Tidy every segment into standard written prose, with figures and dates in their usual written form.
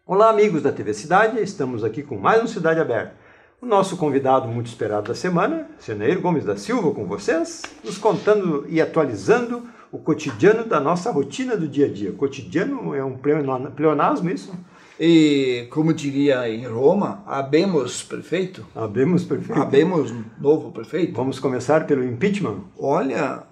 Olá, amigos da TV Cidade, estamos aqui com mais um Cidade Aberta. O nosso convidado muito esperado da semana, Senair Gomes da Silva, com vocês, nos contando e atualizando o cotidiano da nossa rotina do dia a dia. Cotidiano é um pleonasmo, isso? E, como diria em Roma, habemos prefeito? Habemos prefeito. Habemos novo prefeito? Vamos começar pelo impeachment? Olha,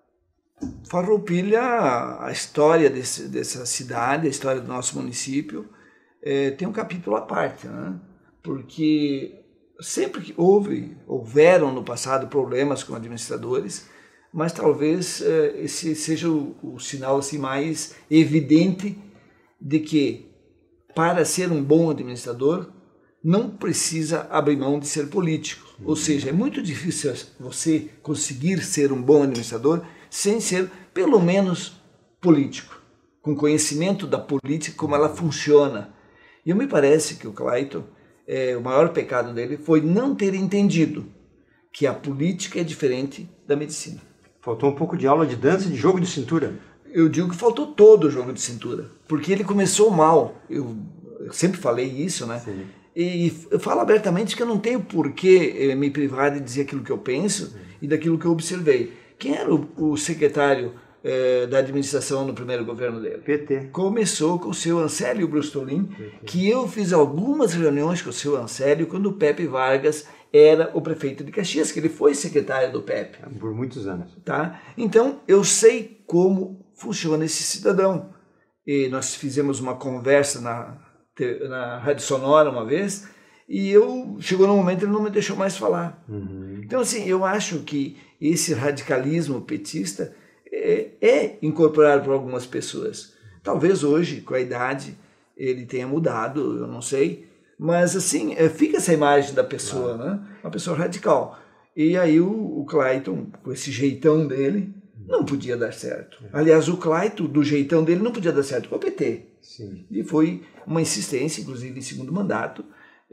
Farroupilha, a história dessa cidade, a história do nosso município, tem um capítulo à parte, né? Porque sempre que houveram no passado problemas com administradores, mas talvez esse seja o sinal assim, mais evidente de que, para ser um bom administrador, não precisa abrir mão de ser político. Ou seja, é muito difícil você conseguir ser um bom administrador sem ser, pelo menos, político, com conhecimento da política, como ela funciona. E me parece que o Clayton, o maior pecado dele foi não ter entendido que a política é diferente da medicina. Faltou um pouco de aula de dança, de jogo de cintura. Eu digo que faltou todo o jogo de cintura, porque ele começou mal. Eu sempre falei isso, né? Sim. E eu falo abertamente que eu não tenho por que me privar de dizer aquilo que eu penso e daquilo que eu observei. Quem era o secretário da administração no primeiro governo dele? PT. Começou com o seu Ancélio Brustolin, que eu fiz algumas reuniões com o seu Ancélio quando o Pepe Vargas era o prefeito de Caxias, que ele foi secretário do Pepe. Por muitos anos. Tá? Então, eu sei como funciona esse cidadão. E nós fizemos uma conversa na Rádio Sonora uma vez, e chegou num momento ele não me deixou mais falar. Então, assim, eu acho que esse radicalismo petista é incorporado por algumas pessoas. Talvez hoje, com a idade, ele tenha mudado, eu não sei, mas assim, fica essa imagem da pessoa, né? Uma pessoa radical. E aí o Clayton, com esse jeitão dele, não podia dar certo. Aliás, o Clayton, do jeitão dele, não podia dar certo com o PT. Sim. E foi uma insistência, inclusive em segundo mandato,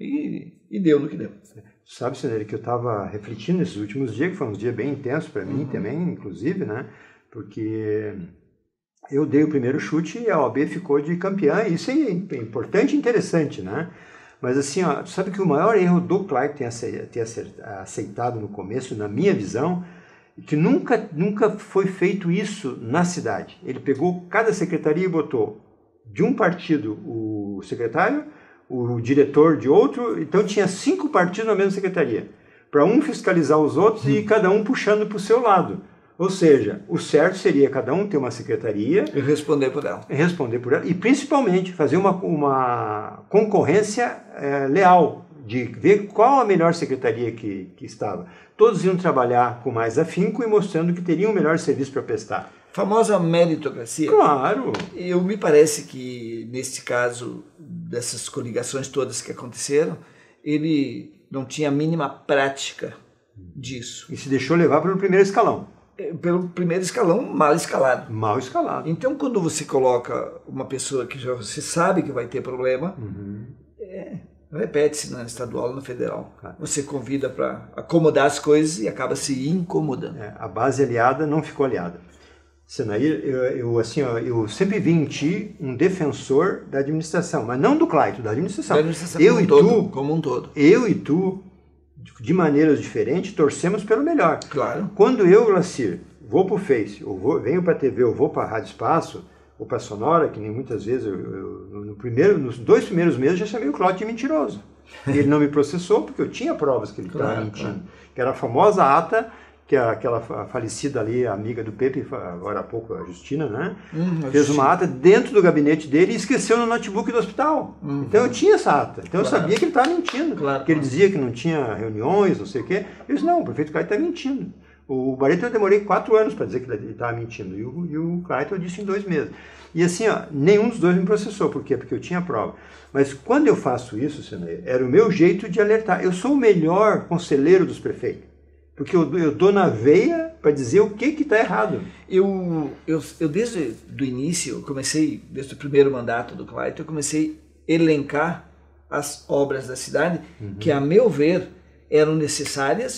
e deu no que deu. Sabe, Senair, que eu estava refletindo nesses últimos dias, que foi um dia bem intenso para mim também, inclusive, né? Porque eu dei o primeiro chute e a OAB ficou de campeã, e isso é importante e interessante, né? Mas assim, ó, sabe que o maior erro do Clayton ter aceitado no começo, na minha visão, é que nunca foi feito isso na cidade. Ele pegou cada secretaria e botou de um partido o secretário, o diretor de outro, então tinha 5 partidos na mesma secretaria, para um fiscalizar os outros e cada um puxando para o seu lado. Ou seja, o certo seria cada um ter uma secretaria E responder por ela. E principalmente fazer uma concorrência leal, de ver qual a melhor secretaria que estava. Todos iam trabalhar com mais afinco e mostrando que teriam o melhor serviço para prestar. Famosa meritocracia. Claro! Me parece que, nesse caso, dessas coligações todas que aconteceram, ele não tinha a mínima prática disso. E se deixou levar pelo primeiro escalão. Pelo primeiro escalão, mal escalado. Mal escalado. Então, quando você coloca uma pessoa que já você sabe que vai ter problema, repete-se na estadual e na federal. Claro. Você convida para acomodar as coisas e acaba se incomodando. A base aliada não ficou aliada. Senair, eu sempre vi em ti um defensor da administração, mas não do Clayton, da administração. Da administração como um todo. Eu e tu, de maneiras diferentes, torcemos pelo melhor. Claro. Quando eu, Lacir, vou para o Face, venho para a TV, ou vou para a Rádio Espaço, ou para a Sonora, que nem muitas vezes, nos 2 primeiros meses eu já chamei o Cláudio de mentiroso. E ele não me processou, porque eu tinha provas que ele estava mentindo. Claro. Que era a famosa ata, que aquela falecida ali, amiga do Pepe, agora há pouco, a Justina, né? Fez uma ata dentro do gabinete dele e esqueceu no notebook do hospital. Então eu tinha essa ata. Então eu sabia que ele estava mentindo. Que ele dizia que não tinha reuniões, não sei o quê. Eu disse, não, o prefeito Clayton está mentindo. O Barreto eu demorei 4 anos para dizer que ele estava mentindo. E o Clayton eu disse em 2 meses. E assim, ó, nenhum dos dois me processou. Por quê? Porque eu tinha prova. Mas quando eu faço isso, Senair, era o meu jeito de alertar. Eu sou o melhor conselheiro dos prefeitos. Porque eu dou na veia para dizer o que está errado. Eu desde o início, desde o primeiro mandato do Clayton, eu comecei a elencar as obras da cidade que, a meu ver, eram necessárias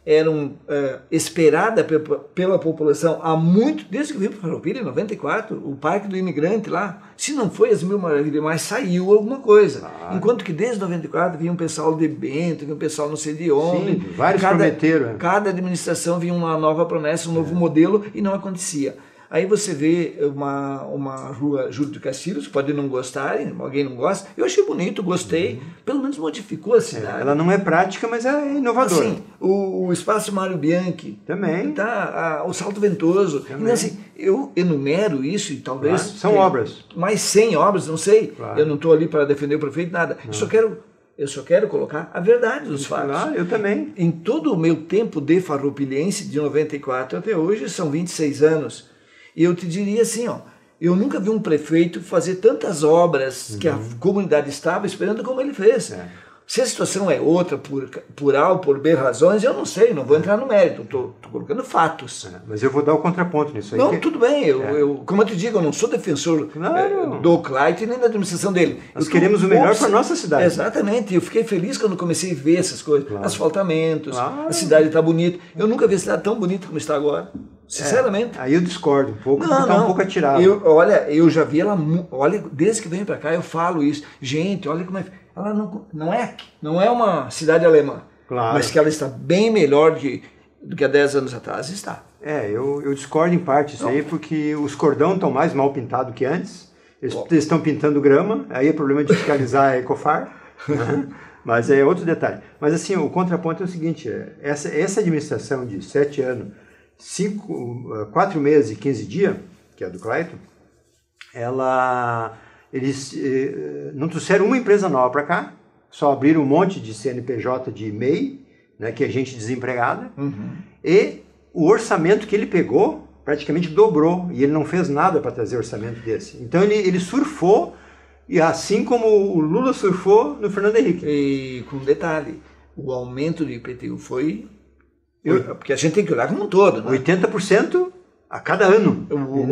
eram esperadas pela população há muito, desde que eu vim para Farroupilha, em 94, o Parque do Imigrante lá, se não foi as Mil Maravilhas, mas saiu alguma coisa. Enquanto que desde 94 vinha um pessoal de Bento, vinha um pessoal não sei de onde. Sim, vários prometeram. Cada administração vinha uma nova promessa, um novo modelo, e não acontecia. Aí você vê uma rua Júlio de Castilhos, pode não gostar, alguém não gosta. Eu achei bonito, gostei. Pelo menos modificou a cidade. Ela não é prática, mas é inovadora. Assim, o Espaço Mário Bianchi. Também. Tá, o Salto Ventoso. Então, assim, eu enumero isso e talvez... Claro, são obras. Mais 100 obras, não sei. Claro. Eu não estou ali para defender o prefeito, nada. Eu só quero colocar a verdade dos fatos. Claro, eu também. Em todo o meu tempo de farroupilhense, de 94 até hoje, são 26 anos. E eu te diria assim, ó, eu nunca vi um prefeito fazer tantas obras que a comunidade estava esperando como ele fez. Se a situação é outra, por A ou por B razões, eu não sei, não vou entrar no mérito, estou colocando fatos. Mas eu vou dar o contraponto nisso aí. Não, tudo bem, como eu te digo, eu não sou defensor do Clayton nem da administração dele. Nós queremos o melhor para a nossa cidade. Exatamente, eu fiquei feliz quando comecei a ver essas coisas, asfaltamentos, a cidade está bonita. Eu nunca vi a cidade tão bonita como está agora. Sinceramente. Aí eu discordo um pouco, porque está um pouco atirado. Olha, eu já vi ela, olha, desde que venho para cá eu falo isso. Gente, olha como é. Ela não é uma cidade alemã, claro, mas que ela está bem melhor do que há 10 anos atrás, está. Eu discordo em parte isso aí, porque os cordão estão mais mal pintados que antes. Eles estão pintando grama, aí é problema de fiscalizar a Ecofar, né? Mas é outro detalhe. Mas assim, o contraponto é o seguinte, essa administração de 7 anos, 4 meses e 15 dias, que é a do Clayton, eles não trouxeram uma empresa nova para cá, só abriram um monte de CNPJ de MEI, né, que é gente desempregada, e o orçamento que ele pegou praticamente dobrou, e ele não fez nada para trazer orçamento desse. Então ele surfou, e assim como o Lula surfou no Fernando Henrique. E com detalhe, o aumento do IPTU foi... porque a gente tem que olhar como um todo, né? 80% a cada ano.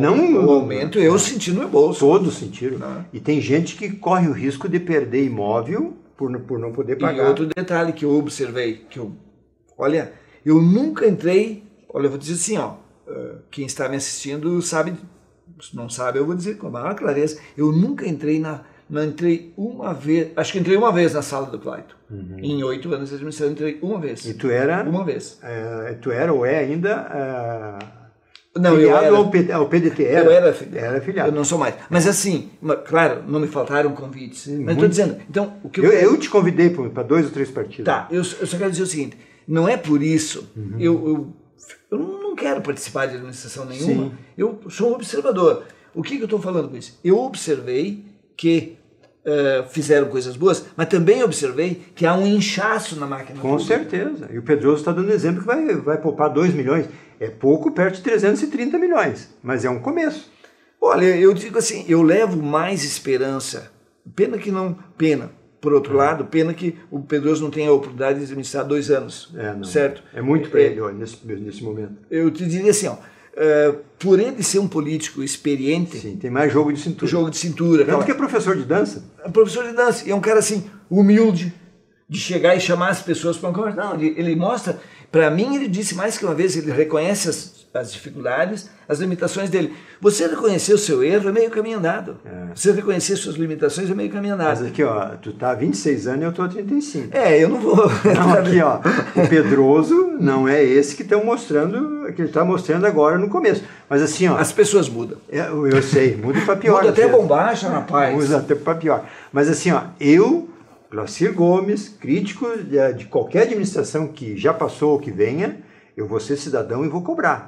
O aumento eu senti no meu bolso. Todos sentiram. E tem gente que corre o risco de perder imóvel por não poder pagar. E outro detalhe que eu observei, olha, eu nunca entrei, olha, eu vou dizer assim, ó, quem está me assistindo sabe, se não sabe, eu vou dizer com a maior clareza, eu nunca entrei não entrei uma vez, acho que entrei uma vez na sala do Clayton. Em 8 anos de administração, entrei uma vez. E tu era? Uma vez. Tu era ou é ainda não, filiado ao PDT? Eu era filiado. Era filiado. Eu não sou mais. Mas assim, claro, não me faltaram convites. Sim, mas estou dizendo, então... o que eu te convidei para 2 ou 3 partidos. Tá, eu só quero dizer o seguinte, não é por isso, eu não quero participar de administração nenhuma, eu sou um observador. O que eu estou falando com isso? Eu observei que fizeram coisas boas, mas também observei que há um inchaço na máquina pública. Com certeza. E o Pedroso está dando exemplo que vai poupar 2 milhões. É pouco perto de 330 milhões, mas é um começo. Olha, eu digo assim, eu levo mais esperança. Pena que não... Pena. Por outro lado, pena que o Pedroso não tenha a oportunidade de administrar 2 anos. Certo? É muito para ele, olha, nesse momento. Eu te diria assim, ó, por ele ser um político experiente... Sim, tem mais jogo de cintura. Jogo de cintura. Tanto que é professor de dança. É professor de dança. E é um cara assim, humilde, de chegar e chamar as pessoas para uma conversa. Não, ele mostra... Para mim, ele disse mais que uma vez, ele reconhece as dificuldades, as limitações dele. Você reconhecer o seu erro é meio caminho andado. Você reconhecer suas limitações é meio caminho andado. Mas aqui, ó, tu tá há 26 anos e eu tô há 35. Eu não vou... Não, aqui, ó, o Pedroso não é esse que estão mostrando, que ele está mostrando agora no começo. Mas assim, ó... As pessoas mudam. Eu sei, muda para pior. Muda até bombacha, rapaz. Muda até para pior. Mas assim, ó, Glossir Gomes, crítico de qualquer administração que já passou ou que venha, eu vou ser cidadão e vou cobrar.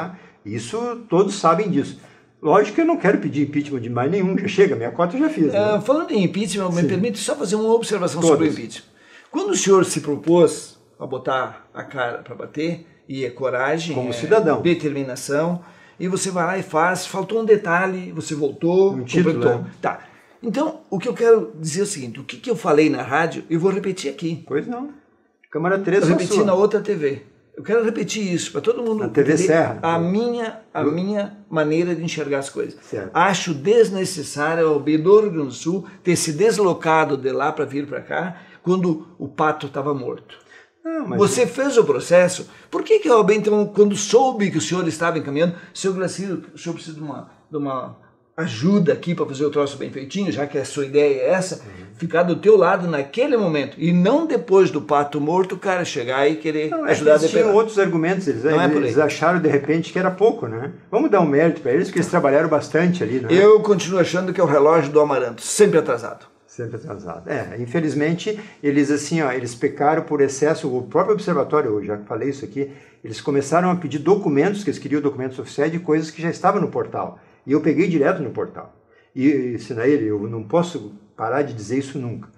Isso todos sabem disso. Lógico que eu não quero pedir impeachment de mais nenhum, já chega, minha cota eu já fiz. Né? Falando em impeachment, me permite só fazer uma observação sobre o impeachment. Quando o senhor se propôs a botar a cara para bater, e é coragem, como cidadão, determinação, e você vai lá e faz, faltou um detalhe, você voltou, completou. Tá. Então, o que eu quero dizer é o seguinte, o que eu falei na rádio, eu vou repetir aqui. Pois não. Câmara 3 eu repeti na outra TV. Eu quero repetir isso, para todo mundo na TV Serra. A minha maneira de enxergar as coisas. Certo. Acho desnecessário o OB do Rio Grande do Sul ter se deslocado de lá para vir para cá, quando o pato estava morto. Não, mas... Você fez o processo. Por que a OAB, então, quando soube que o senhor estava encaminhando, seu Gracilo, o senhor precisa de uma ajuda aqui para fazer o troço bem feitinho, já que a sua ideia é essa, ficar do teu lado naquele momento, e não depois do pato morto o cara chegar e querer ajudar a eles tinham outros argumentos, eles acharam de repente que era pouco, né? Vamos dar um mérito para eles, porque eles trabalharam bastante ali, né? Eu continuo achando que é o relógio do Amaranto, sempre atrasado. Sempre atrasado. Infelizmente, eles assim, eles pecaram por excesso. O próprio observatório, eu já falei isso aqui, eles começaram a pedir documentos, que eles queriam documentos oficiais de coisas que já estavam no portal. E eu peguei direto no portal. E, Sinaíra, eu não posso parar de dizer isso nunca.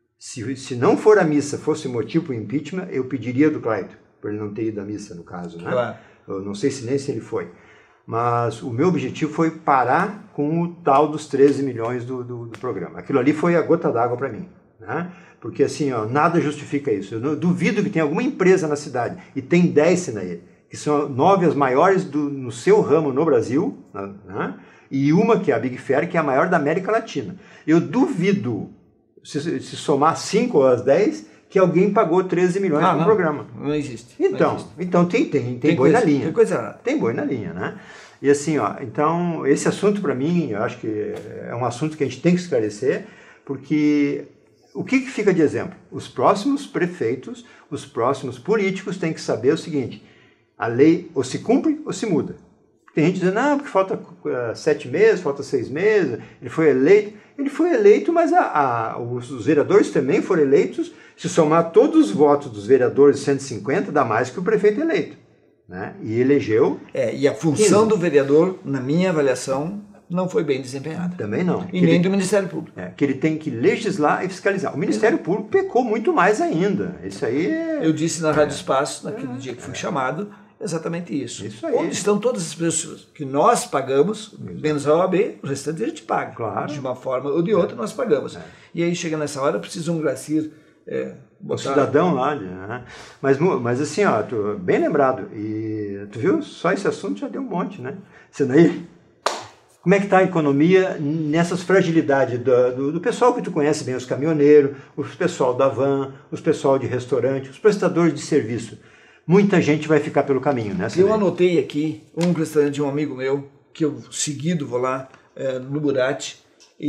Se não for a missa fosse motivo para o impeachment, eu pediria do Clayton, por ele não ter ido à missa, no caso, né? Claro. Eu não sei se nem se ele foi. Mas o meu objetivo foi parar com o tal dos 13 milhões do programa. Aquilo ali foi a gota d'água para mim, né? Porque assim, nada justifica isso. Eu duvido que tenha alguma empresa na cidade, e tem 10, Sinaíra, que são 9 as maiores no seu ramo no Brasil, né? E uma que é a Big Fair, que é a maior da América Latina. Eu duvido, se somar 5 ou as 10, que alguém pagou 13 milhões no programa. Não existe. Então, não existe. Tem boi na linha. Tem coisa errada. Tem boi na linha, né? E assim, então, esse assunto para mim, eu acho que é um assunto que a gente tem que esclarecer, porque o que fica de exemplo? Os próximos prefeitos, os próximos políticos têm que saber o seguinte: a lei ou se cumpre ou se muda. Tem gente dizendo, não, porque falta 7 meses, falta 6 meses, ele foi eleito. Ele foi eleito, mas os vereadores também foram eleitos. Se somar todos os votos dos vereadores, 150, dá mais que o prefeito eleito, né? E elegeu... E a função do vereador, na minha avaliação, não foi bem desempenhada. Também não. E nem do Ministério Público. Que ele tem que legislar e fiscalizar. O Ministério Público pecou muito mais ainda. Isso aí Eu disse na Rádio Espaço, naquele dia que fui chamado, exatamente isso. Isso aí. Onde estão todas as pessoas que nós pagamos, menos a OAB, o restante a gente paga. Claro. De uma forma ou de outra nós pagamos. E aí chega nessa hora, precisa um Gracir o cidadão lá, né? Mas assim, bem lembrado. E tu viu? Só esse assunto já deu um monte, né? Sinaí, como é que está a economia nessas fragilidades do pessoal que tu conhece bem, os caminhoneiros, o pessoal da van, os pessoal de restaurante, os prestadores de serviço? Muita gente vai ficar pelo caminho, né? Eu anotei aqui um restaurante de um amigo meu, que eu seguido vou lá no Burati,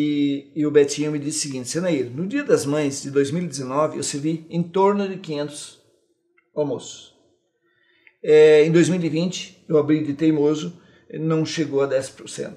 e o Betinho me disse o seguinte: Sinaíra, no Dia das Mães de 2019 eu servi em torno de 500 almoços. Em 2020 eu abri de teimoso, não chegou a 10%.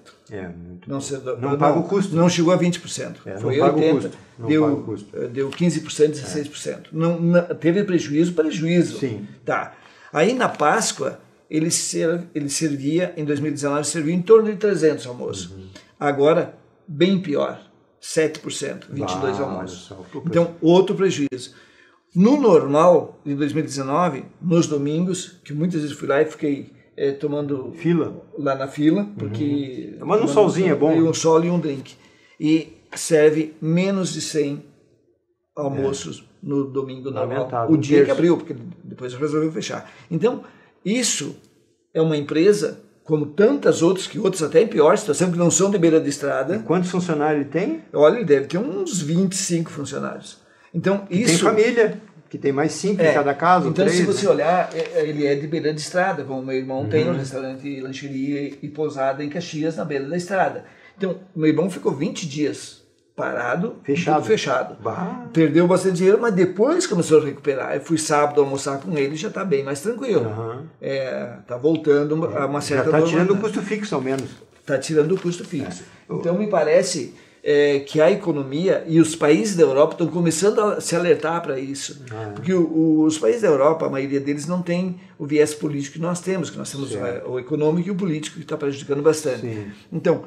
Não paga o custo. Não chegou a 20%. Foi 80%. Deu 15%, 16%. Não, teve prejuízo. Sim. Tá. Aí na Páscoa, ele servia, em 2019, servia em torno de 300 almoços. Agora, bem pior, 7%, 22 almoços. Então, outro prejuízo. No normal, de 2019, nos domingos, que muitas vezes fui lá e fiquei tomando fila lá na fila, porque tomando um solzinho é bom. Um sol e um drink. E serve menos de 100 almoços no domingo normal. O dia que abriu, porque depois resolveu fechar. Então, isso é uma empresa, como tantas outras, que outras até em pior situação, que não são de beira de estrada. E quantos funcionários ele tem? Olha, ele deve ter uns 25 funcionários. Então, isso... Tem família, que tem mais 5 em cada casa. Então, 3, se você olhar, ele é de beira de estrada, como meu irmão tem um restaurante, lancheria e pousada em Caxias, na beira da estrada. Então, meu irmão ficou 20 dias parado, fechado. Bah. Perdeu bastante dinheiro, mas depois começou a recuperar. Eu fui sábado almoçar com ele e já está bem mais tranquilo. Está voltando a uma certa... Já está tirando o custo fixo, ao menos. Está tirando o custo fixo. Então, me parece... que a economia e os países da Europa estão começando a se alertar para isso. Porque os países da Europa, a maioria deles não tem o viés político que nós temos o econômico e o político, que está prejudicando bastante. Sim. Então,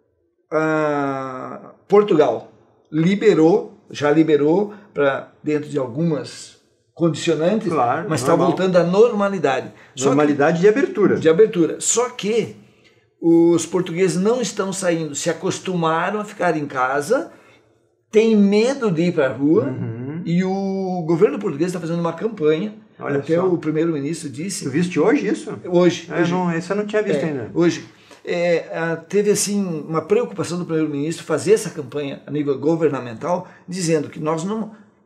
Portugal já liberou para dentro de algumas condicionantes, mas está voltando à normalidade. De abertura. De abertura. Só que os portugueses não estão saindo, se acostumaram a ficar em casa, têm medo de ir para a rua, e o governo português está fazendo uma campanha. Até o primeiro-ministro disse... Tu viste hoje isso? Hoje. Esse eu não tinha visto ainda. Hoje. Teve assim uma preocupação do primeiro-ministro fazer essa campanha a nível governamental, dizendo que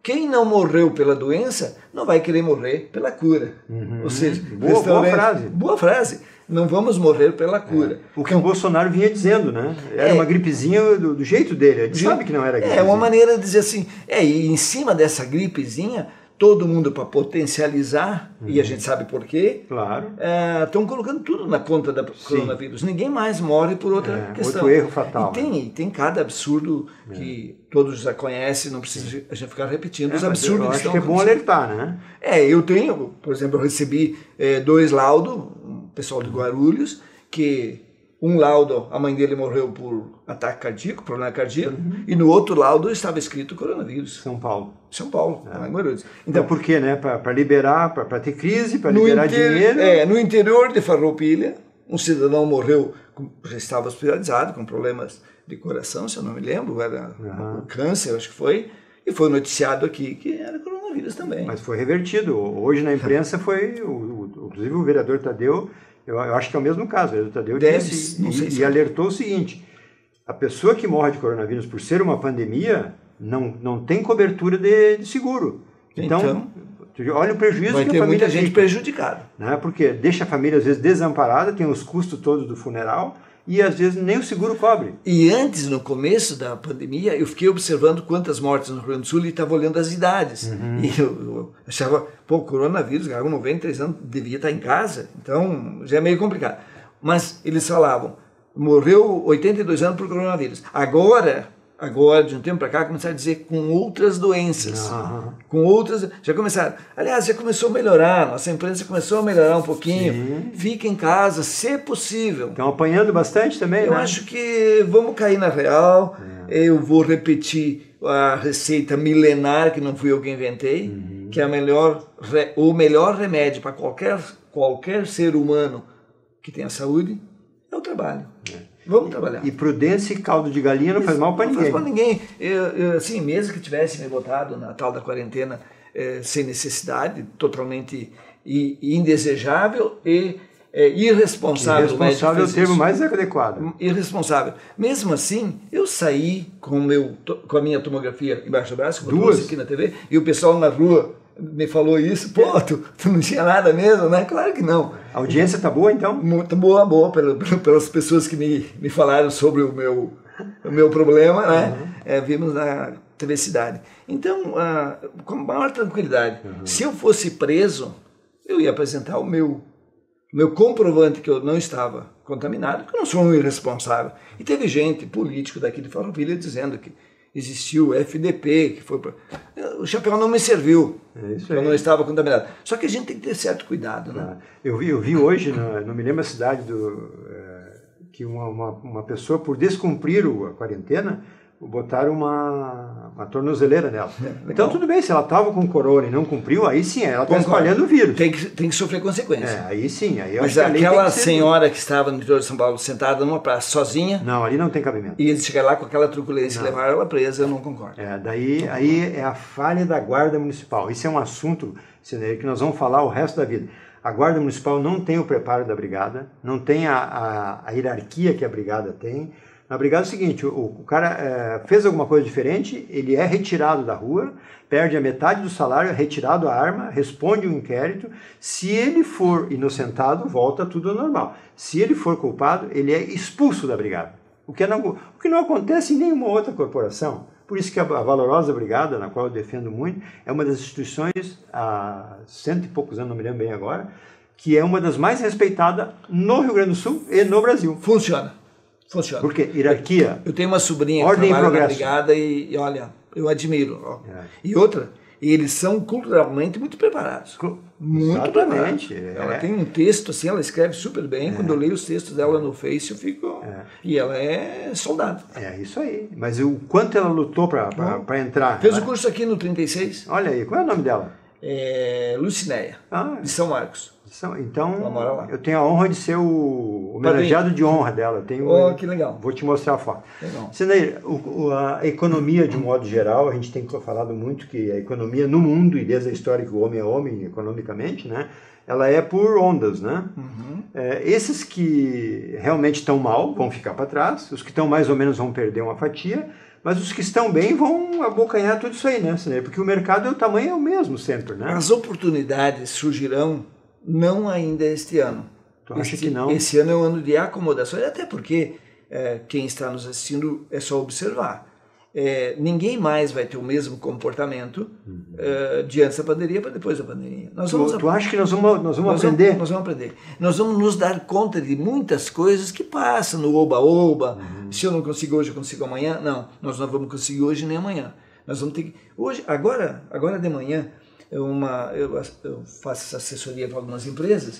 quem não morreu pela doença não vai querer morrer pela cura. Ou seja, boa frase. Boa frase. Não vamos morrer pela cura. O que o Bolsonaro vinha dizendo, né? Era uma gripezinha do jeito dele. Ele sabe que não era gripezinha. É uma maneira de dizer assim, e em cima dessa gripezinha, todo mundo para potencializar, e a gente sabe por quê, claro, estão colocando tudo na conta do coronavírus. Ninguém mais morre por outra questão. Outro erro fatal. E tem cada absurdo que todos já conhecem, não precisa a gente ficar repetindo os absurdos. Eu acho que é bom alertar, né? Eu tenho, por exemplo, eu recebi 2 laudos, um pessoal de Guarulhos, que um laudo, a mãe dele morreu por ataque cardíaco, problema cardíaco, e no outro laudo estava escrito coronavírus. São Paulo, lá em Guarulhos. Então por quê, né? Para liberar, para ter crise, para liberar dinheiro. No interior de Farroupilha, um cidadão morreu, já estava hospitalizado, com problemas de coração, se eu não me lembro, era câncer, acho que foi, e foi noticiado aqui que era coronavírus também. Mas foi revertido. Hoje na imprensa foi, inclusive o vereador Tadeu, eu acho que é o mesmo caso, o vereador Tadeu disse e alertou o seguinte: a pessoa que morre de coronavírus por ser uma pandemia não tem cobertura de seguro. Então olha o prejuízo vai que ter a família muita gente prejudicada. Né? Porque deixa a família às vezes desamparada, tem os custos todos do funeral, e às vezes nem o seguro cobre. E antes, no começo da pandemia, eu fiquei observando quantas mortes no Rio Grande do Sul e estava olhando as idades. E eu achava, coronavírus, cara, com 93 anos, devia estar em casa, então já é meio complicado. Mas eles falavam, morreu 82 anos por coronavírus. Agora, de um tempo para cá, começaram a dizer com outras doenças. Já começaram. Aliás, já começou a melhorar, nossa imprensa começou a melhorar um pouquinho. Sim. Fica em casa, se possível. Estão apanhando bastante também, Eu acho que vamos cair na real. Eu vou repetir a receita milenar, que não fui eu que inventei, que é o melhor remédio para qualquer ser humano que tenha saúde é o trabalho. Vamos trabalhar. E prudência e caldo de galinha não faz mal para ninguém. Não faz para ninguém. Eu, assim, mesmo que tivesse me botado na tal da quarentena sem necessidade, totalmente indesejável e irresponsável. Irresponsável é o termo mais adequado. Irresponsável. Mesmo assim, eu saí com a minha tomografia embaixo do braço, como eu trouxe aqui na TV, e o pessoal na rua me falou isso. Pô, tu não tinha nada mesmo, né? Claro que não. A audiência tá boa, então? Muito boa, pelas pessoas que me falaram sobre o meu problema, né? Vimos na TV Cidade. Então, com maior tranquilidade. Se eu fosse preso, eu ia apresentar o meu comprovante que eu não estava contaminado, porque eu não sou um irresponsável. E teve gente, político daqui de Farroupilha, dizendo que existiu o FDP, que foi o chapéu não me serviu, eu não estava contaminado. Só que a gente tem que ter certo cuidado, né? Eu vi hoje, não me lembro a cidade, que uma pessoa, por descumprir a quarentena, botaram uma tornozeleira nela. Então tudo bem, se ela estava com corona e não cumpriu, aí sim, ela está espalhando o vírus. Tem que sofrer consequências. Aí sim. Aí mas aquela senhora que estava no interior de São Paulo sentada numa praça sozinha... Não, ali não tem cabimento. E eles chegaram lá com aquela truculência e levaram ela presa, eu não concordo. Aí é a falha da Guarda Municipal. Isso é um assunto que nós vamos falar o resto da vida. A Guarda Municipal não tem o preparo da brigada, não tem a hierarquia que a brigada tem. Na brigada é o seguinte, o cara fez alguma coisa diferente, ele é retirado da rua, perde a metade do salário, é retirado a arma, responde um inquérito. Se ele for inocentado, volta tudo ao normal. Se ele for culpado, ele é expulso da brigada. O que não acontece em nenhuma outra corporação. Por isso que a valorosa brigada, na qual eu defendo muito, é uma das instituições, há 100 e poucos anos, não me lembro bem agora, que é uma das mais respeitadas no Rio Grande do Sul e no Brasil. Funciona. Porque hierarquia. Eu tenho uma sobrinha que trabalha na brigada e olha, eu admiro. E outra, eles são culturalmente muito preparados. Muito preparados. Ela tem um texto assim, ela escreve super bem. Quando eu leio os textos dela no Face, eu fico... E ela é soldado. É isso aí. Mas o quanto ela lutou para entrar. Fez o curso aqui no 36. Olha aí, qual é o nome dela? Lucinéia, de São Marcos. Então, eu tenho a honra de ser o homenageado de honra dela. Que legal. Vou te mostrar a foto. Sineir, a economia, de um modo geral, a gente tem falado muito que a economia no mundo, e desde a história que o homem é homem economicamente, né, ela é por ondas, né? Esses que realmente estão mal vão ficar para trás, os que estão mais ou menos vão perder uma fatia, Mas os que estão bem vão abocanhar tudo isso aí, né, Sinei? Porque o mercado, o tamanho é o mesmo sempre, né? As oportunidades surgirão não ainda este ano. Tu acha que não? Esse ano é um ano de acomodação, até porque quem está nos assistindo é só observar. Ninguém mais vai ter o mesmo comportamento de antes da pandemia para depois da pandemia. Tu acha que nós vamos aprender? Nós vamos aprender. Nós vamos nos dar conta de muitas coisas que passam no oba-oba. Se eu não consigo hoje, eu consigo amanhã. Não, nós não vamos conseguir hoje nem amanhã. Nós vamos ter que... Hoje, agora de manhã, eu faço essa assessoria para algumas empresas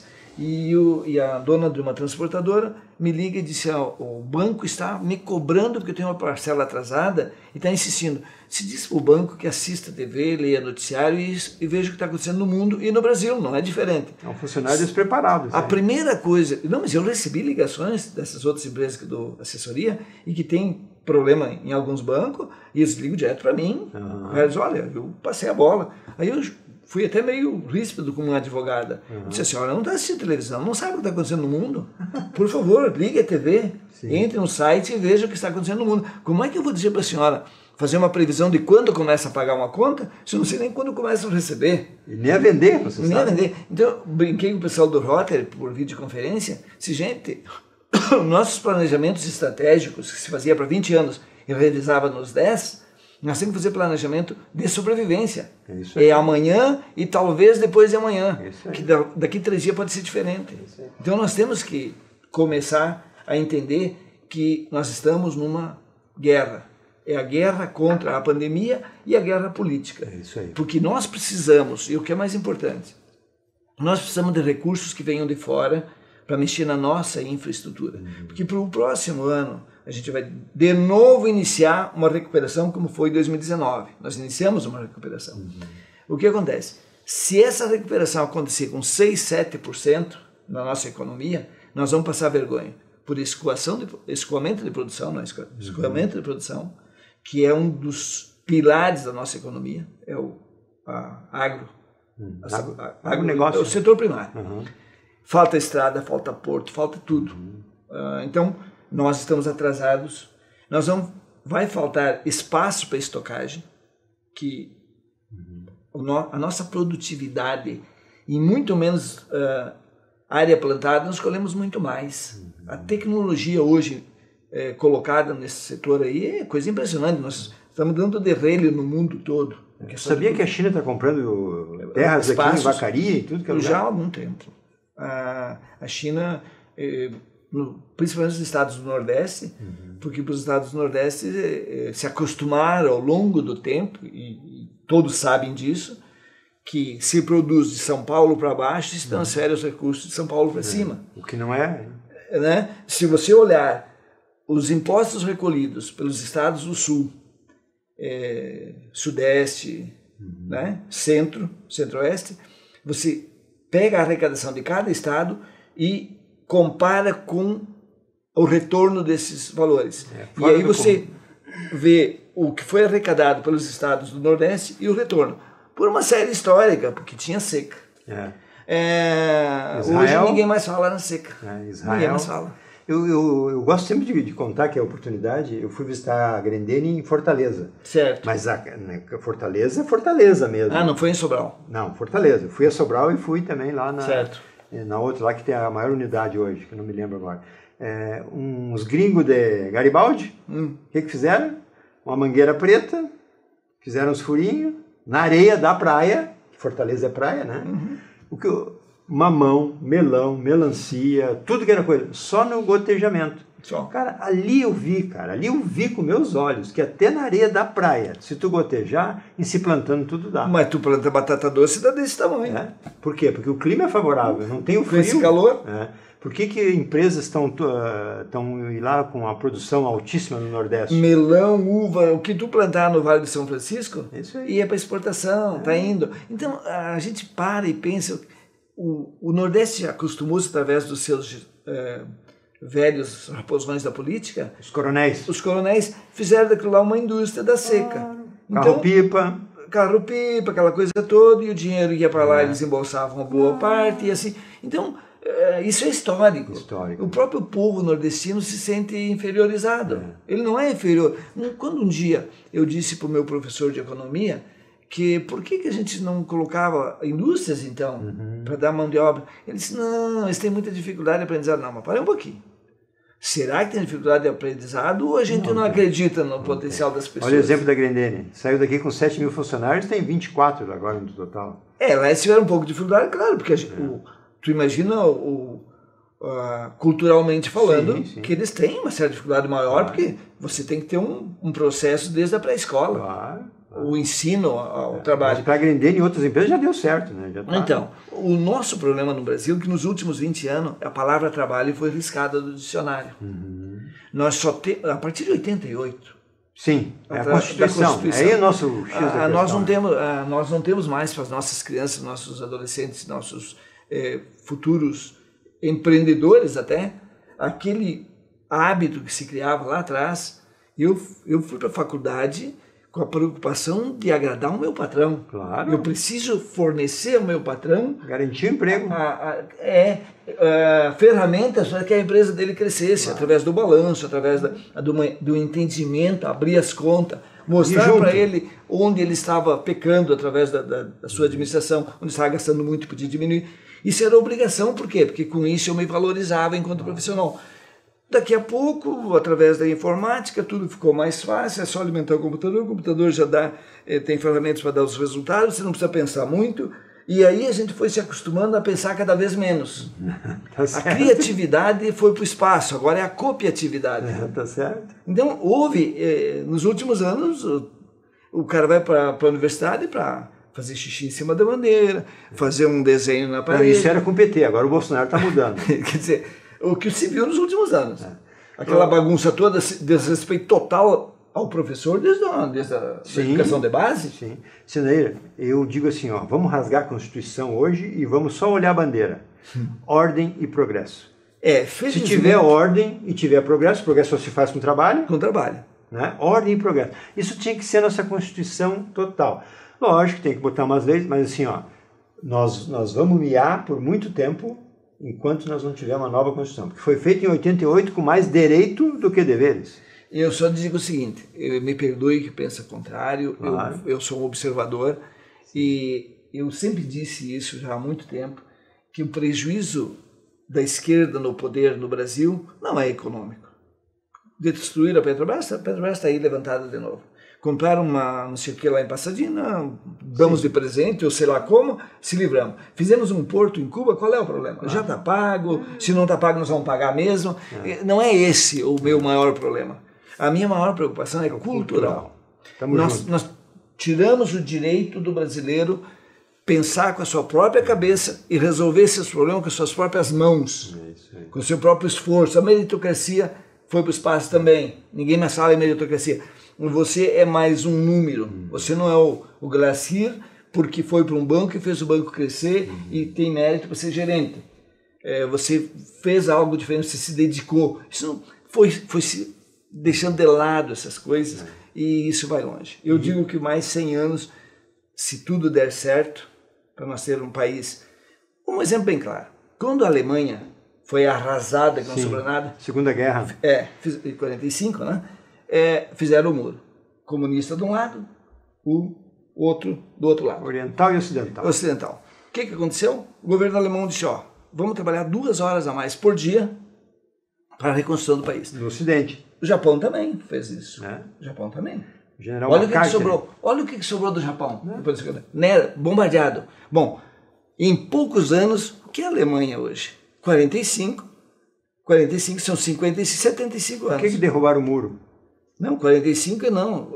e a dona de uma transportadora me liga e disse: o banco está me cobrando porque eu tenho uma parcela atrasada e está insistindo. Se diz para o banco que assista a TV, leia noticiário e veja o que está acontecendo no mundo e no Brasil, não é diferente. É um funcionário despreparado. A primeira coisa... Não, mas eu recebi ligações dessas outras empresas que dou assessoria e que tem problema em alguns bancos e eles ligam direto para mim. Eles, olha, eu passei a bola. Aí eu fui até meio ríspido como uma advogada. Disse: a senhora não está assistindo televisão, não sabe o que está acontecendo no mundo? Por favor, ligue a TV, entre no site e veja o que está acontecendo no mundo. Como é que eu vou dizer para a senhora fazer uma previsão de quando começa a pagar uma conta, se eu não sei nem quando começa a receber? E nem a vender, você sabe. Nem a vender. Então, eu brinquei com o pessoal do Rotary por videoconferência. Gente, nossos planejamentos estratégicos, que se fazia para 20 anos e revisava nos 10, nós temos que fazer planejamento de sobrevivência. É amanhã e talvez depois de amanhã. Que daqui 3 dias pode ser diferente. Então nós temos que começar a entender que nós estamos numa guerra. É a guerra contra a pandemia e a guerra política. Porque nós precisamos, e o que é mais importante, nós precisamos de recursos que venham de fora para mexer na nossa infraestrutura. Porque para o próximo ano a gente vai de novo iniciar uma recuperação como foi em 2019. Nós iniciamos uma recuperação. O que acontece? Se essa recuperação acontecer com 6, 7% na nossa economia, nós vamos passar vergonha por escoamento de produção, não é escoamento de produção, que é um dos pilares da nossa economia, é o agronegócio, é o setor primário. Falta estrada, falta porto, falta tudo. Então, nós estamos atrasados, vai faltar espaço para estocagem, que a nossa produtividade, em muito menos área plantada, nós colhemos muito mais. A tecnologia hoje colocada nesse setor aí é coisa impressionante, nós estamos dando derrelho no mundo todo. Sabia que a China está comprando terras aqui em Vacaria e tudo que é lugar? Já há algum tempo. A China... principalmente nos estados do Nordeste, porque para os estados do Nordeste se acostumaram ao longo do tempo, e todos sabem disso, que se produz de São Paulo para baixo e se transfere os recursos de São Paulo para cima. O que não é... Né? Se você olhar os impostos recolhidos pelos estados do Sul, Sudeste, né? Centro-Oeste, você pega a arrecadação de cada estado e compara com o retorno desses valores. E aí você vê o que foi arrecadado pelos estados do Nordeste e o retorno. Por uma série histórica, porque tinha seca. Hoje ninguém mais fala na seca. Ninguém mais fala. Eu gosto sempre de contar que é a oportunidade. Eu fui visitar a Grendene em Fortaleza. Certo. Mas Fortaleza é Fortaleza mesmo. Não foi em Sobral? Não, Fortaleza. Eu fui a Sobral e fui também lá Certo. Na outra lá que tem a maior unidade hoje, que eu não me lembro agora. Uns gringos de Garibaldi, o que fizeram? Uma mangueira preta, fizeram uns furinhos, na areia da praia, Fortaleza é praia, né? Mamão, melão, melancia, tudo que era coisa, só no gotejamento. Cara, ali eu vi com meus olhos, que até na areia da praia, se tu gotejar, e se plantando tudo dá. Mas tu planta batata doce dá desse tamanho. Por quê? Porque o clima é favorável, não tem o frio. Com esse calor. Por que empresas estão lá com a produção altíssima no Nordeste? Melão, uva, o que tu plantar no Vale de São Francisco, isso aí. Ia para exportação, está indo. Então, a gente para e pensa, o Nordeste acostumou-se através dos seus... velhos raposões da política, os coronéis fizeram daquilo lá uma indústria da seca. Carro-pipa, aquela coisa toda, e o dinheiro ia para lá, eles embolsavam uma boa parte, e assim. Então, isso é histórico. Histórico. O próprio povo nordestino se sente inferiorizado. Ele não é inferior. Quando um dia eu disse para o meu professor de economia que por que a gente não colocava indústrias, então, para dar mão de obra? Ele disse, não, eles têm muita dificuldade de aprendizado. Não, mas para um pouquinho. Será que tem dificuldade de aprendizado ou a gente não acredita no potencial das pessoas? Olha o exemplo da Grendene. Saiu daqui com 7 mil funcionários, tem 24 agora no total. Lá eles tiveram um pouco de dificuldade, claro, porque tu imagina culturalmente falando, sim. que eles têm uma certa dificuldade maior, porque você tem que ter um processo desde a pré-escola. Claro. O ensino ao trabalho. Mas para a Grendene e outras empresas já deu certo, né? Já tá. Então, o nosso problema no Brasil é que nos últimos 20 anos a palavra trabalho foi riscada do dicionário. Nós só temos, a partir de 88. Sim, é a Constituição. Aí é o nosso X da questão. Nós não temos mais para as nossas crianças, nossos adolescentes, nossos futuros empreendedores até, aquele hábito que se criava lá atrás. Eu fui para a faculdade com a preocupação de agradar o meu patrão. Claro. Eu preciso fornecer ao meu patrão... Garantir o emprego. Ferramentas para que a empresa dele crescesse, através do balanço, através do entendimento, abrir as contas, mostrar para ele onde ele estava pecando através da sua administração, onde estava gastando muito e podia diminuir. Isso era obrigação, por quê? Porque com isso eu me valorizava enquanto profissional. Daqui a pouco, através da informática, tudo ficou mais fácil, é só alimentar o computador já tem ferramentas para dar os resultados, você não precisa pensar muito, e aí a gente foi se acostumando a pensar cada vez menos. Tá certo. A criatividade foi para o espaço, agora é a copiatividade. Tá certo. Então, nos últimos anos, o cara vai para a universidade para fazer xixi em cima da bandeira, fazer um desenho na parede. Não, isso era com o PT, agora o Bolsonaro está mudando. Quer dizer, o que se viu nos últimos anos. Aquela bagunça toda, desrespeito total ao professor desde a educação de base. Sim. Sinaíra, eu digo assim, vamos rasgar a Constituição hoje e vamos só olhar a bandeira. Ordem e progresso. Se tiver ordem e tiver progresso só se faz com trabalho. Com trabalho. Né? Ordem e progresso. Isso tinha que ser a nossa Constituição total. Lógico que tem que botar umas leis, mas assim, nós vamos miar por muito tempo enquanto nós não tivermos uma nova Constituição. Porque foi feito em 88 com mais direito do que deveres. Eu só digo o seguinte, me perdoe que pensa contrário, claro. eu sou um observador e eu sempre disse isso já há muito tempo, que o prejuízo da esquerda no poder no Brasil não é econômico. Destruir a Petrobras está aí levantada de novo. Compraram não sei o que lá em Pasadena, damos de presente, ou sei lá como, se livramos. Fizemos um porto em Cuba, qual é o problema? Já está pago, se não está pago nós vamos pagar mesmo. Não é esse o meu maior problema. A minha maior preocupação é cultural. Nós tiramos o direito do brasileiro pensar com a sua própria cabeça e resolver esses problemas com as suas próprias mãos, com o seu próprio esforço. A meritocracia foi para o espaço também. Ninguém mais fala em meritocracia. Você é mais um número. Você não é o Glacier porque foi para um banco e fez o banco crescer e tem mérito para ser gerente. Você fez algo diferente, você se dedicou. Isso não foi se deixando de lado essas coisas e isso vai longe. Eu digo que mais 100 anos, se tudo der certo, para nós ter um país... Um exemplo bem claro. Quando a Alemanha foi arrasada, que não sobrou nada... Segunda Guerra. Em 45, né? Fizeram o muro. Comunista de um lado, o outro do outro lado. Oriental e ocidental. Ocidental. O que aconteceu? O governo alemão disse, vamos trabalhar 2 horas a mais por dia para a reconstrução do país. No Ocidente. O Japão também fez isso. O Japão também. General Olha o que sobrou. Olha o que sobrou do Japão. Bombardeado. Bom, em poucos anos, o que é a Alemanha hoje? 45 são 75 anos. Por que derrubaram o muro? Não, 45 não.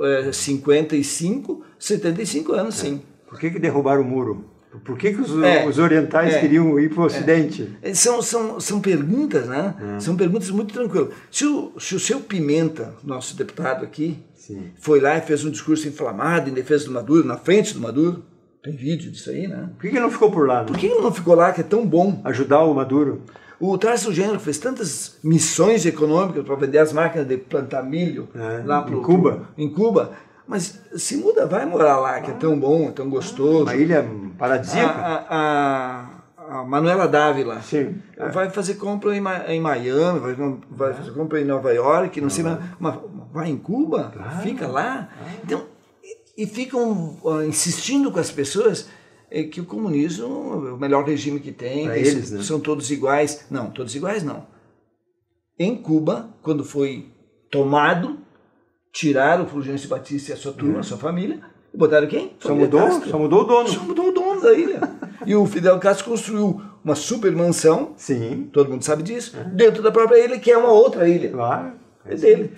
55, 75 anos, sim. Por que derrubaram o muro? Por que os orientais queriam ir para o Ocidente? São perguntas, né? São perguntas muito tranquilas. Se o seu Pimenta, nosso deputado aqui, foi lá e fez um discurso inflamado em defesa do Maduro, na frente do Maduro, tem vídeo disso aí, né? Por que ele não ficou por lá? Né? Por que ele não ficou lá, que é tão bom? Ajudar o Maduro. O Tarso Genro fez tantas missões econômicas para vender as máquinas de plantar milho lá em Cuba. Em Cuba. Mas se vai morar lá, que é tão bom, tão gostoso. Uma ilha paradisíaca. A a Manuela Dávila. Sim. Vai fazer compra em Miami, vai fazer compra em Nova York, não sei, mas vai em Cuba, fica lá. Então, e ficam insistindo com as pessoas que o comunismo é o melhor regime que tem, que eles, né? São todos iguais. Não, todos iguais não. Em Cuba, quando foi tomado, tiraram o Fulgêncio Batista e a sua turma, a sua família, e botaram quem? Só mudou o dono. Só mudou o dono da ilha. E o Fidel Castro construiu uma super mansão, sim, todo mundo sabe disso, dentro da própria ilha, que é uma outra ilha. Claro. É dele.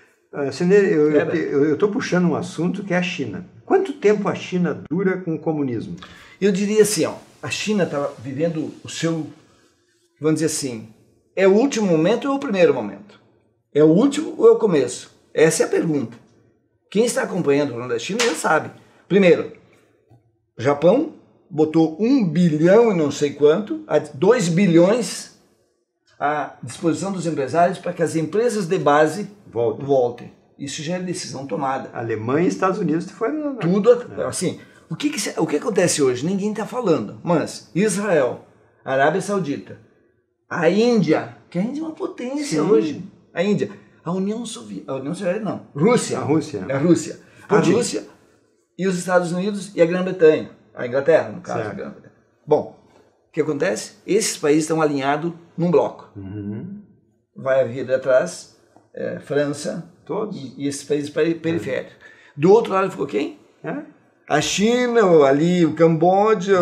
Eu estou puxando um assunto que é a China. Quanto tempo a China dura com o comunismo? Eu diria assim, ó, a China está vivendo o seu, vamos dizer assim, é o último momento ou é o primeiro momento? É o último ou é o começo? Essa é a pergunta. Quem está acompanhando o governo da China já sabe. Primeiro, o Japão botou 1 bilhão e não sei quanto, 2 bilhões à disposição dos empresários para que as empresas de base voltem. Isso já é decisão tomada. Alemanha e Estados Unidos foram... Tudo, assim, o que acontece hoje? Ninguém está falando, mas Israel, Arábia Saudita, a Índia, que a Índia é uma potência hoje, a Índia, a União Soviética não, Rússia, a Rússia e os Estados Unidos e a Grã-Bretanha, a Inglaterra, no caso, a Grã-Bretanha. Bom, o que acontece? Esses países estão alinhados num bloco. Vai vir atrás França, todos e esses países periféricos. Do outro lado ficou quem? A China, ali o Camboja,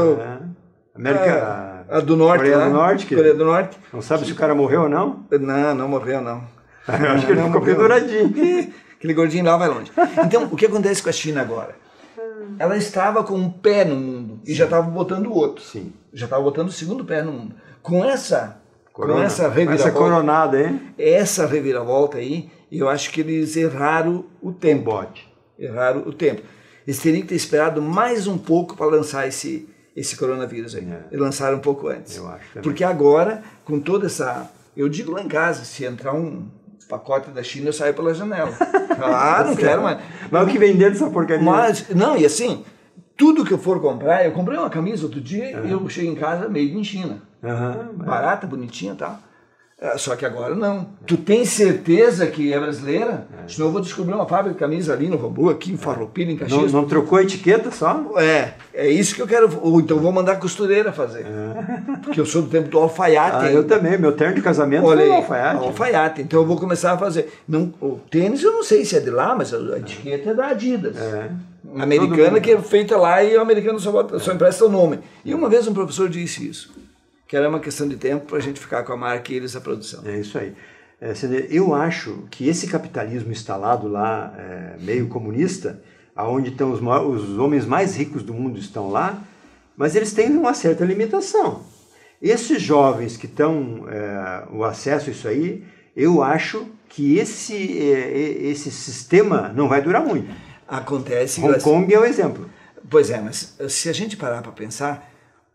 América a do Norte, Coreia do Norte. Não sabe se o cara morreu ou não? Não morreu não. Acho que ele ficou penduradinho. Aquele gordinho lá vai longe. Então, o que acontece com a China agora? Ela estava com um pé no mundo e já estava botando o outro. Sim. Já estava botando o segundo pé no mundo. Com essa reviravolta, essa coronada, hein? Essa reviravolta aí, eu acho que eles erraram o tempo. Erraram o tempo. Eles teriam que ter esperado mais um pouco para lançar esse coronavírus aí. E lançaram um pouco antes. Eu acho também. Porque agora, com toda essa... Eu digo lá em casa, se entrar um pacote da China, eu saio pela janela. Não quero mais. Mas o que vender dessa porcaria? Não, e assim, tudo que eu for comprar, eu comprei uma camisa outro dia e eu chego em casa made in China. Barata, bonitinha e tal. Só que agora não. Tu tem certeza que é brasileira? Senão eu vou descobrir uma fábrica de camisa ali no Robô, aqui em Farroupilha, em Caxias. Não trocou a etiqueta só? É isso que eu quero. Ou então vou mandar a costureira fazer. Porque eu sou do tempo do alfaiate. Eu também. Meu terno de casamento foi alfaiate. Alfaiate. Então eu vou começar a fazer. O tênis eu não sei se é de lá, mas a etiqueta é da Adidas. Americana, que é feita lá e o americano só empresta o nome. E uma vez um professor disse isso. Que era uma questão de tempo para a gente ficar com a marca e eles a produção. É isso aí. Eu acho que esse capitalismo instalado lá, meio comunista, onde estão os homens mais ricos do mundo estão lá, mas eles têm uma certa limitação. Esses jovens que estão o acesso a isso aí, eu acho que esse sistema não vai durar muito. Acontece. Hong Kong é o exemplo. Pois é, mas se a gente parar para pensar,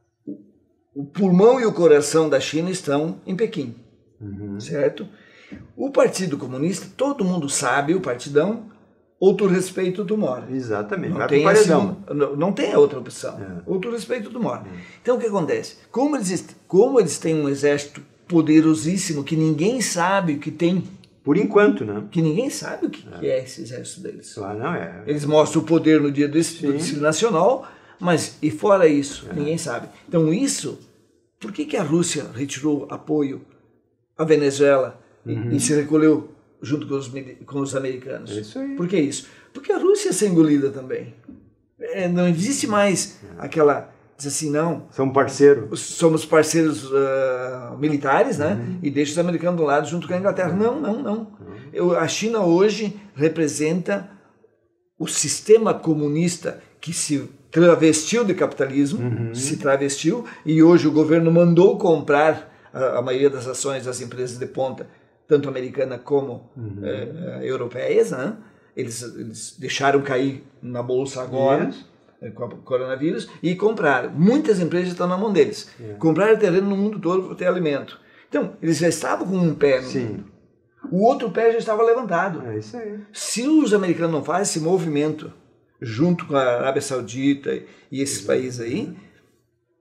o pulmão e o coração da China estão em Pequim, certo? O Partido Comunista, todo mundo sabe, o partidão, outro respeito tu mora. Exatamente, não tem outra opção. Outro respeito tu mora. Então o que acontece? Como eles têm um exército poderosíssimo que ninguém sabe o que tem. Por enquanto, né? Que ninguém sabe o que é esse exército deles. Não Eles mostram o poder no dia do desfile nacional, mas e fora isso, ninguém sabe. Então isso... Por que a Rússia retirou apoio à Venezuela e se recolheu junto com os americanos? Isso aí. Por que isso? Porque a Rússia é engolida também. Não existe mais aquela... Diz assim, não... Somos parceiros militares, né? E deixa os americanos do lado junto com a Inglaterra. Não. A China hoje representa o sistema comunista que se travestiu de capitalismo, se travestiu, e hoje o governo mandou comprar a maioria das ações das empresas de ponta, tanto americana como europeias, né? Eles deixaram cair na bolsa agora, com o coronavírus, e compraram. Muitas empresas estão na mão deles. Compraram terreno no mundo todo para ter alimento. Então, eles já estavam com um pé no mundo. O outro pé já estava levantado. É isso aí. Se os americanos não fazem esse movimento, junto com a Arábia Saudita e esses países aí,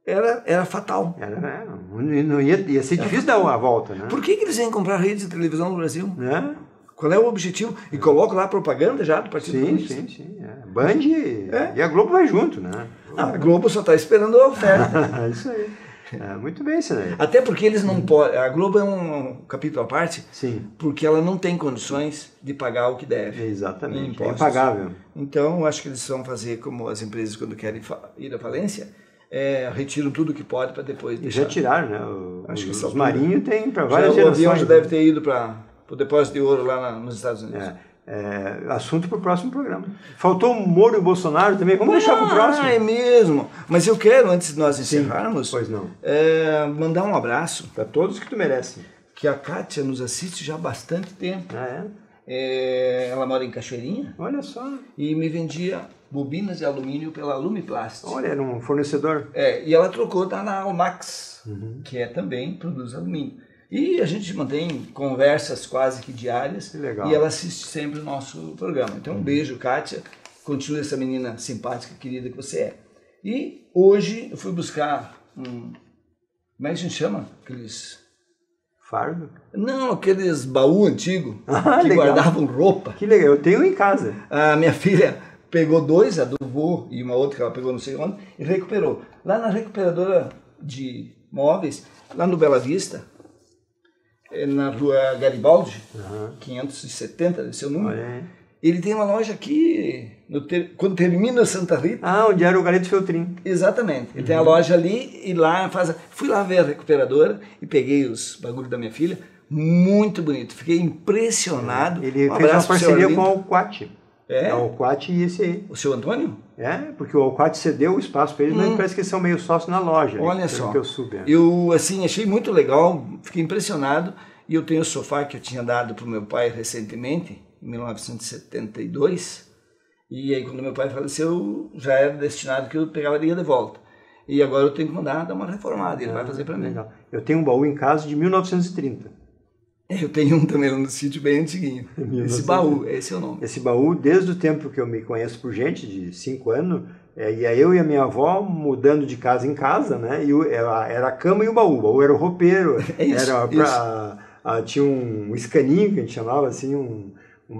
era fatal. Não ia ser difícil dar a volta, né? Por que eles iam comprar rede de televisão no Brasil? É. Qual é o objetivo? E coloca lá a propaganda já do Partido Comunista. Sim. Band e a Globo vai junto, né? A Globo só está esperando a oferta. Isso aí. Muito bem, Sinei. Até porque eles não podem. A Globo é um capítulo à parte, Sim. porque ela não tem condições de pagar o que deve. Exatamente. É impagável. Então, acho que eles vão fazer como as empresas, quando querem ir à falência, retiram tudo que pode para depois deixar. Já tiraram, né? Acho que os marinhos tem para várias gerações. O avião já deve ter ido para o depósito de ouro lá nos Estados Unidos. Assunto para o próximo programa. Faltou o Moro e o Bolsonaro também. Vamos deixar para o próximo. É mesmo. Mas eu quero, antes de nós encerrarmos, pois não. Mandar um abraço para todos que tu merece. Que a Kátia nos assiste já há bastante tempo. Ela mora em Cachoeirinha. Olha só. E me vendia bobinas de alumínio pela Lumiplast. Olha, era um fornecedor. E ela trocou, tá na Almax, que também produz alumínio. E a gente mantém conversas quase que diárias. Que legal. E ela assiste sempre o nosso programa. Então, um beijo, Kátia. Continue essa menina simpática, querida que você é. E hoje eu fui buscar como é que a gente chama? Aqueles... Fardo? Não, aqueles baú antigo que legal. guardavam roupa. Que legal, eu tenho em casa. A minha filha pegou 2, a do vô e uma outra que ela pegou não sei onde, e recuperou. Lá na recuperadora de móveis, lá no Bela Vista, na rua Garibaldi, 570, deve ser o número. Ele tem uma loja aqui, quando termina Santa Rita. Onde era o Galeto Feltrin. Exatamente. Ele tem a loja ali e lá faz... Fui lá ver a recuperadora e peguei os bagulhos da minha filha. Muito bonito. Fiquei impressionado. Ele fez uma parceria com o Alquati. A Alquati e esse aí. O seu Antônio? Porque o Alquati cedeu o espaço para eles, mas parece que eles são meio sócios na loja. Olha só. Que eu soube. Eu, assim, achei muito legal, fiquei impressionado. E eu tenho o sofá que eu tinha dado para o meu pai recentemente, em 1972. E aí, quando meu pai faleceu, já era destinado que eu pegaria de volta. E agora eu tenho que mandar dar uma reformada, ele vai fazer para mim. Legal. Eu tenho um baú em casa de 1930. Eu tenho um também no sítio bem antiguinho. Esse baú, esse é o nome. Esse baú, desde o tempo que eu me conheço por gente, de 5 anos, ia eu e a minha avó mudando de casa em casa, né? E era a cama e o baú era o roupeiro, tinha um escaninho que a gente chamava assim, um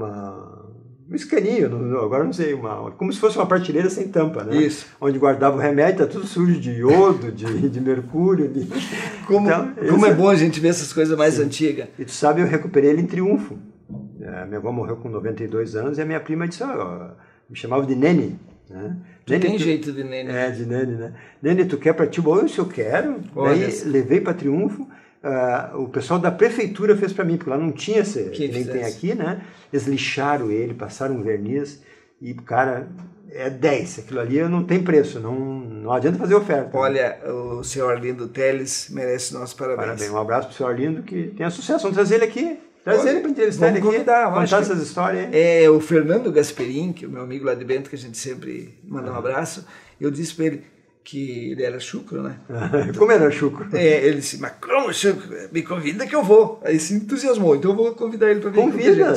escaninho, agora não sei, como se fosse uma prateleira sem tampa, né? Isso. Onde guardava o remédio, tá tudo sujo de iodo, de mercúrio. Como é bom a gente ver essas coisas mais antigas. E tu sabe, eu recuperei ele em Triunfo. Minha avó morreu com 92 anos e a minha prima disse, me chamava de Nene. Né? Tem jeito de Nene. De Nene, né? Nene, tu quer para ti? Bom, eu quero. Daí levei para Triunfo. O pessoal da prefeitura fez para mim, porque lá não tinha nem tem aqui, né? Eles lixaram ele, passaram um verniz e, cara, é 10. Aquilo ali não tem preço, não adianta fazer oferta. Olha, o senhor Arlindo Teles merece nossos parabéns. Um abraço pro senhor Arlindo, que tem a sucesso. Vamos trazer ele aqui. Trazer ele para entrevistar ele aqui, contar essas histórias. O Fernando Gasperin, que é o meu amigo lá de Bento, que a gente sempre manda um abraço, eu disse para ele que ele era chucro, né? Como era chucro? Ele disse, mas como chucro? Me convida que eu vou. Aí se entusiasmou, então eu vou convidar ele para vir. Convida,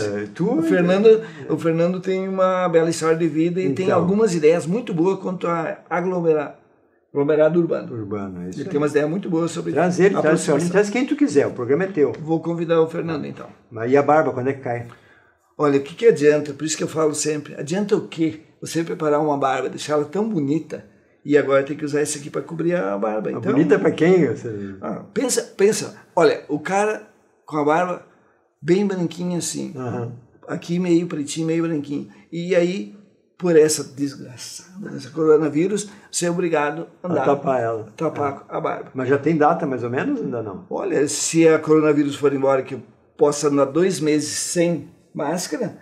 O Fernando tem uma bela história de vida e tem algumas ideias muito boas quanto a aglomerado urbano. Isso ele tem umas ideias muito boas sobre traz quem tu quiser, o programa é teu. Vou convidar o Fernando então. Mas e a barba, quando é que cai? Olha, o que adianta? Por isso que eu falo sempre, adianta o quê? Você preparar uma barba, deixar ela tão bonita, e agora tem que usar isso aqui para cobrir a barba. Então, bonita para quem? Pensa, olha, o cara com a barba bem branquinha assim, aqui meio pretinho, meio branquinho, e aí, por essa desgraçada, esse coronavírus, você é obrigado a andar. Tapar a barba. Mas já tem data mais ou menos? Ainda não? Olha, se a coronavírus for embora, que eu possa andar 2 meses sem máscara,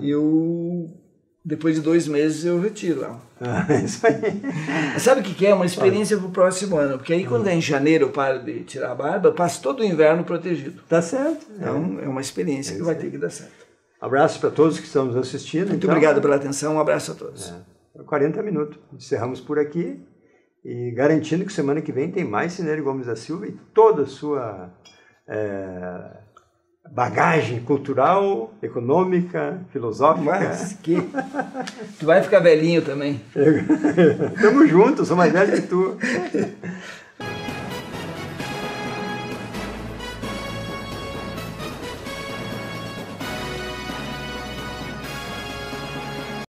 depois de 2 meses eu retiro ela. Isso aí. Sabe o que é? Uma experiência para o próximo ano. Porque aí quando é em janeiro eu paro de tirar a barba, eu passo todo o inverno protegido. Tá certo. Então é uma experiência que vai ter que dar certo. Abraço para todos que estão nos assistindo. Muito obrigado pela atenção, um abraço a todos. 40 minutos. Encerramos por aqui e garantindo que semana que vem tem mais Cinério Gomes da Silva e toda a sua bagagem cultural, econômica, filosófica. Mas que... Tu vai ficar velhinho também. Tamo juntos, sou mais velho que tu.